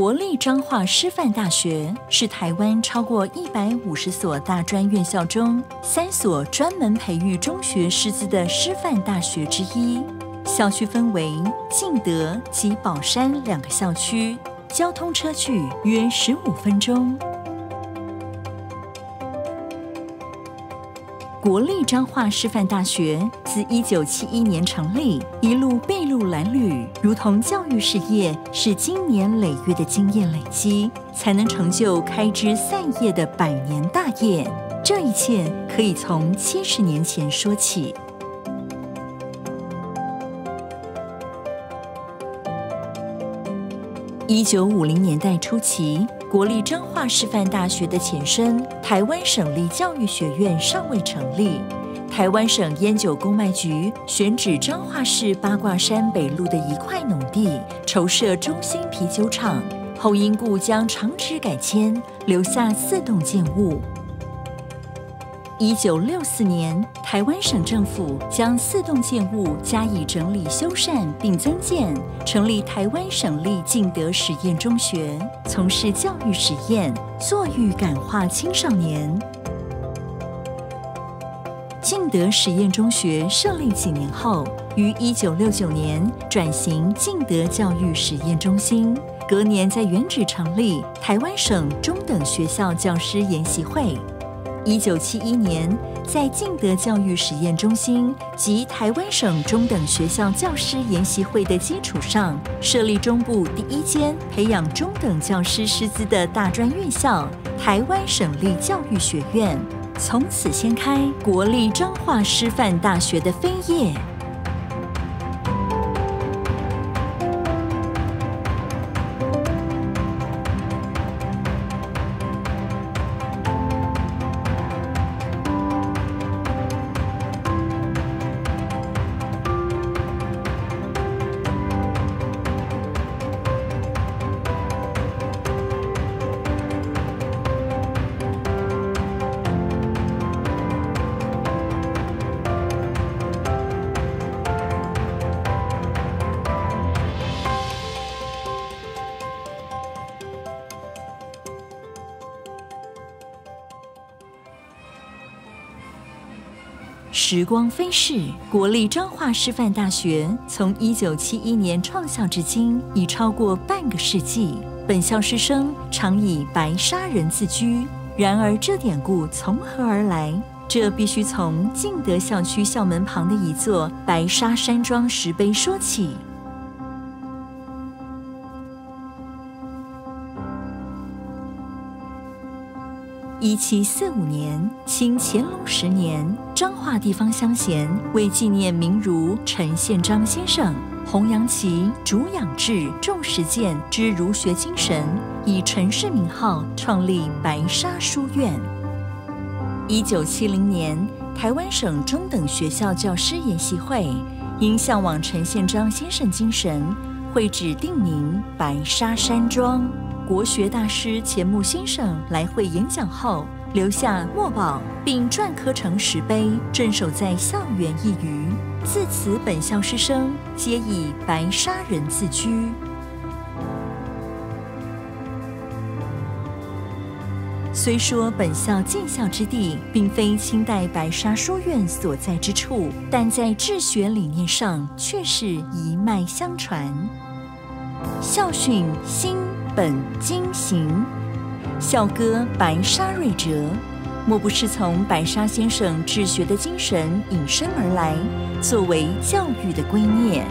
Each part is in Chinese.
国立彰化师范大学是台湾超过150所大专院校中3所专门培育中学师资的师范大学之一。校区分为敬德及宝山2个校区，交通车距约15分钟。国立彰化师范大学自1971年成立，一路筚路蓝缕，如同教育事业是经年累月的经验累积，才能成就开枝散叶的100年大业。这一切可以从70年前说起。1950年代初期，国立彰化师范大学的前身台湾省立教育学院尚未成立。台湾省烟酒公卖局选址彰化市八卦山北路的一块农地，筹设中兴啤酒厂，后因故将厂址改迁，留下4栋建物。1964年，台湾省政府将4栋建物加以整理修缮并增建，成立台湾省立敬德实验中学，从事教育实验，作育感化青少年。敬德实验中学设立几年后，于1969年转型敬德教育实验中心，隔年在原址成立台湾省中等学校教师研习会。1971年，在敬德教育实验中心及台湾省中等学校教师研习会的基础上，设立中部第1间培养中等教师师资的大专院校——台湾省立教育学院，从此掀开国立彰化师范大学的飞页。时光飞逝，国立彰化师范大学从1971年创校至今，已超过半个世纪。本校师生常以白沙人自居，然而这典故从何而来？这必须从敬德校区校门旁的一座白沙山庄石碑说起。1745年，清乾隆10年，彰化地方乡贤为纪念名儒陈宪章先生，弘扬其主养志、重实践之儒学精神，以陈氏名号创立白沙书院。1970年，台湾省中等学校教师研习会因向往陈宪章先生精神，会址定名白沙山庄。国学大师钱穆先生来会演讲后，留下墨宝，并篆刻成石碑，镇守在校园一隅。自此，本校师生皆以白沙人自居。虽说本校建校之地并非清代白沙书院所在之处，但在治学理念上却是一脉相传。校训心本经行，校歌白沙瑞折，莫不是从白沙先生治学的精神引申而来，作为教育的圭臬。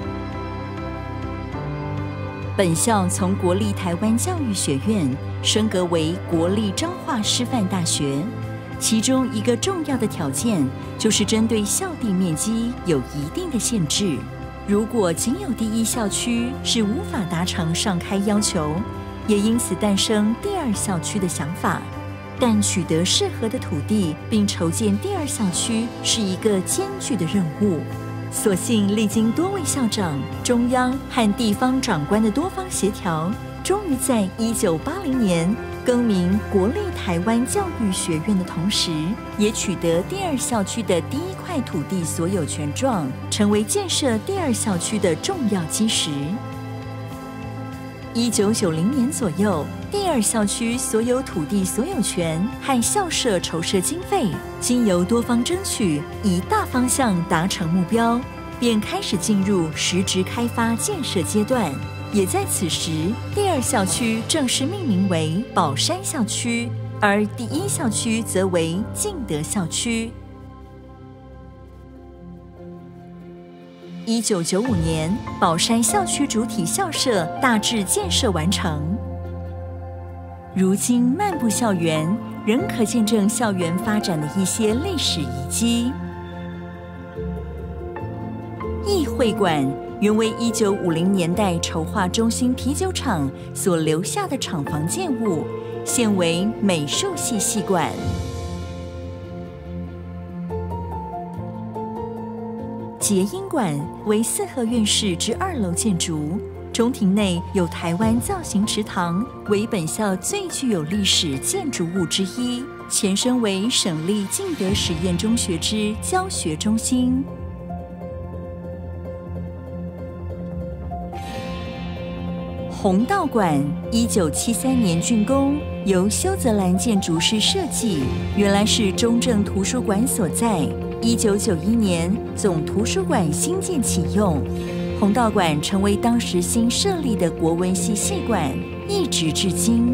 本校从国立台湾教育学院升格为国立彰化师范大学，其中一个重要的条件就是针对校地面积有一定的限制。如果仅有第1校区是无法达成上开要求，也因此诞生第2校区的想法。但取得适合的土地并筹建第2校区是一个艰巨的任务。所幸历经多位校长、中央和地方长官的多方协调，终于在1980年更名国立台湾教育学院的同时，也取得第2校区的第1块土地所有权状，成为建设第2校区的重要基石。 1990年左右，第二校区所有土地所有权和校舍筹设经费，经由多方争取，以大方向达成目标，便开始进入实质开发建设阶段。也在此时，第二校区正式命名为宝山校区，而第一校区则为敬德校区。1995年，宝山校区主体校舍大致建设完成。如今漫步校园，仍可见证校园发展的一些历史遗迹。议会馆原为1950年代筹划中心啤酒厂所留下的厂房建物，现为美术系系馆。结英馆为四合院式之2楼建筑，中庭内有台湾造型池塘，为本校最具有历史建筑物之一，前身为省立敬德实验中学之教学中心。弘道馆1973年竣工，由修泽兰建筑师设计，原来是中正图书馆所在。1991年，总图书馆新建启用，弘道馆成为当时新设立的国文系系馆，一直至今。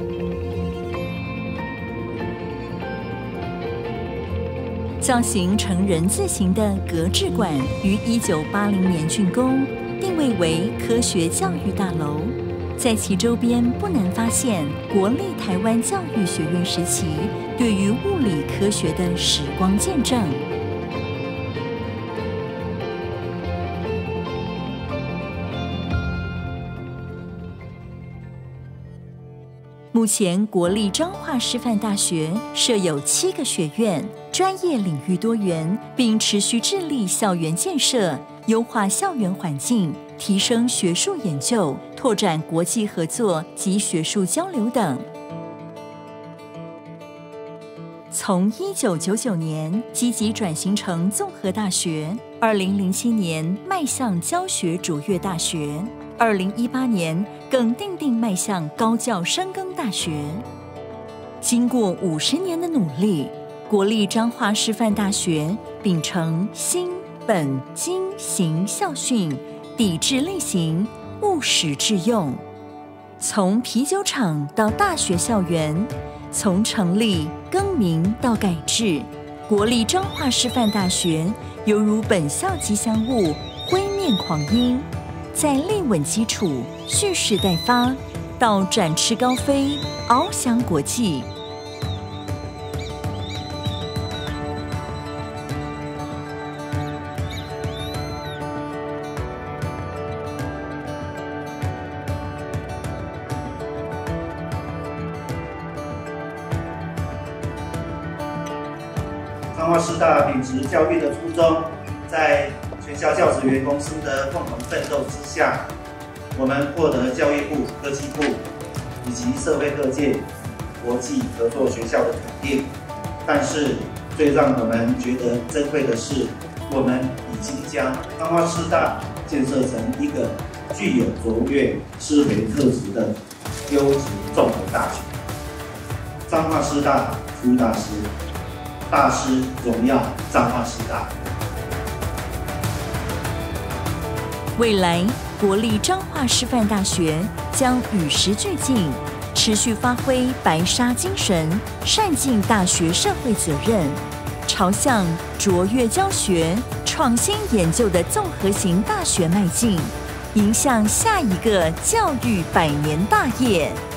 造型呈人字形的格致馆于1980年竣工，定位为科学教育大楼，在其周边不难发现国立台湾教育学院时期对于物理科学的时光见证。目前国立彰化师范大学设有7个学院，专业领域多元，并持续致力校园建设，优化校园环境，提升学术研究，拓展国际合作及学术交流等。从1999年积极转型成综合大学，2007年迈向教学卓越大学，2018年更定迈向高教深耕大学。经过50年的努力，国立彰化师范大学秉承新本精行校训，砥志力行，务实致用。从啤酒厂到大学校园，从成立更名到改制，国立彰化师范大学犹如本校吉祥物辉面狂鹰，在立稳基础、蓄势待发，到展翅高飞、翱翔国际。 彰化师大秉持教育的初衷，在全校教职员工师的共同奋斗之下，我们获得教育部、科技部以及社会各界国际合作学校的肯定。但是，最让我们觉得珍贵的是，我们已经将彰化师大建设成一个具有卓越思维特质的优质综合大学。彰化师大出大师，大师荣耀彰化师大。 未来，国立彰化师范大学将与时俱进，持续发挥白沙精神，善尽大学社会责任，朝向卓越教学、创新研究的综合型大学迈进，迎向下一个教育100年大业。